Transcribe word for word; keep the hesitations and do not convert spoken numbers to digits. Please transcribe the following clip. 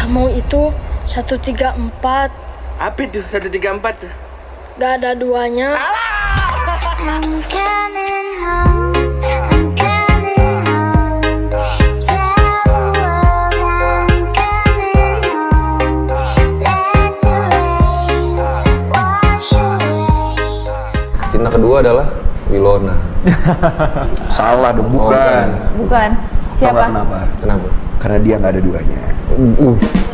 Kamu itu satu tiga empat. Apa itu satu tiga empat? Gak ada duanya. I'm coming home, I'm coming home. Tell the world I'm coming home. Let the rain wash away. Cinta kedua adalah Wilona. Salah dong, bukan. Oh, bukan. Bukan. Tau Siapa? nggak kenapa? Kenapa? Karena dia nggak ada duanya. Uh.